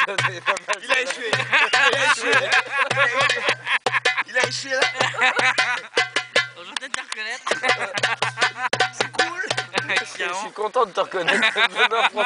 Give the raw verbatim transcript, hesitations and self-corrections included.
Il a échoué. Il a échoué. Il a échoué là. Je vais peut-être te reconnaître. C'est cool. Je suis content de te reconnaître.